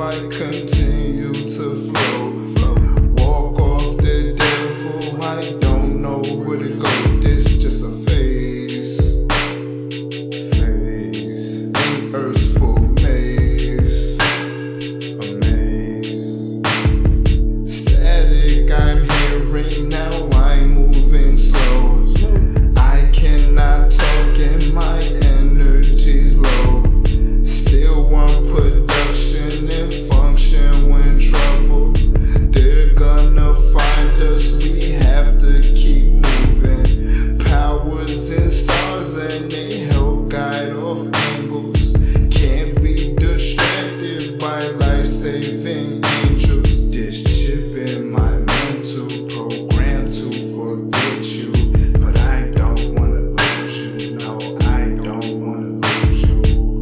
I continue to flow. Walk off the devil, I don't know where to go. This just a phase. In Earth's full maze. A maze. Static I'm hearing now, I'm moving slow. I cannot talk and my energy's low. Still want production and function when trouble. They're gonna find us, we have to keep moving. Powers and stars and they help guide off angles. Can't be distracted by life-saving angels. This chip in my mental program to forget you, but I don't wanna lose you. No, I don't wanna lose you.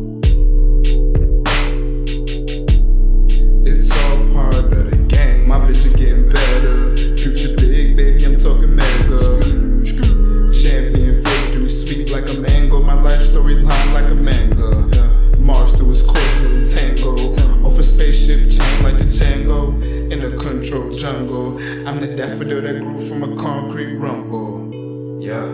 It's all part of the game. My vision getting better. Future big, baby, I'm talking mega. Champion victory, sweet like a mango. My life storyline like a manga. Mars through his course, then we tango. Off a spaceship chain like the Django. In a controlled jungle, I'm the daffodil that grew from a concrete rumble. Yeah.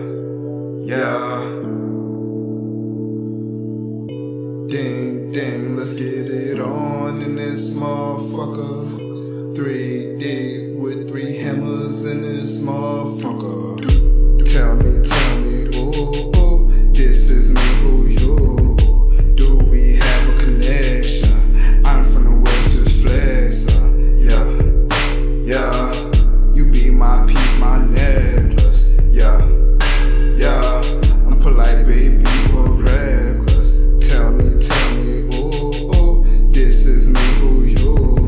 Ding, ding, let's get it on in this motherfucker. 3D with 3 hammers in this motherfucker. Tell me, ooh, this is me, who you? Do we have a connection? I'm from the west, just flexing. Yeah, you be my piece, my necklace. Yeah, I'm polite, baby, but reckless. Tell me, ooh, this is me, who you?